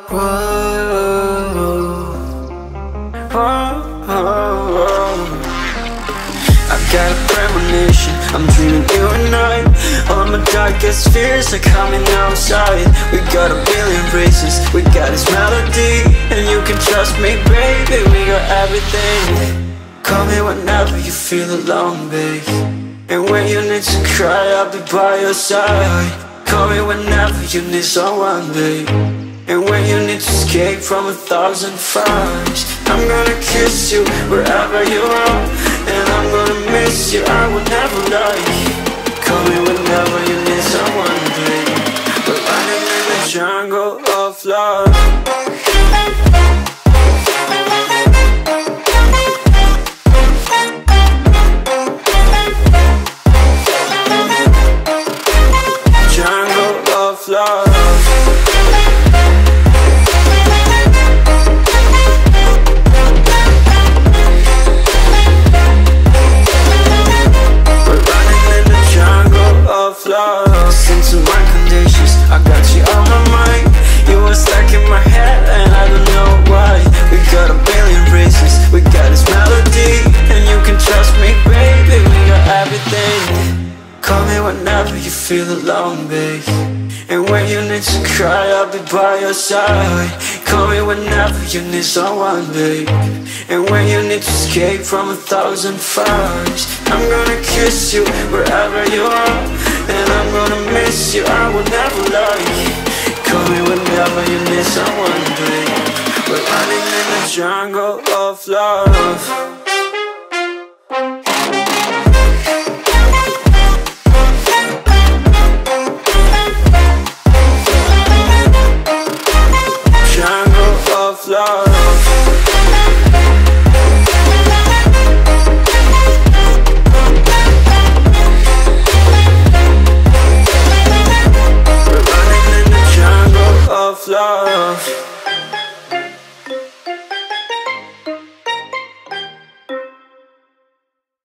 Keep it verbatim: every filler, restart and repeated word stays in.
Whoa, whoa, whoa. I got a premonition, I'm dreaming you and I. All my darkest fears are coming outside. We got a billion races, we got this melody. And you can trust me, baby, we got everything. Call me whenever you feel alone, babe. And when you need to cry, I'll be by your side. Call me whenever you need someone, babe. And when you need to escape from a thousand fires, I'm gonna kiss you wherever you are. And I'm gonna miss you, I will never lie. Call me whenever you need someone, babe. We're running in the jungle of love. Love. We're running in the jungle of love. Listen to my conditions, I got you on my mind. You were stuck in my head and I don't know why. We got a billion reasons, we got this melody. And you can trust me, baby, we got everything. Call me whenever you feel alone, babe. And when you need to cry, I'll be by your side. Call me whenever you need someone, babe. And when you need to escape from a thousand fires, I'm gonna kiss you wherever you are. And I'm gonna miss you, I will never lie. Call me whenever you need someone, babe. We're running in the jungle of love.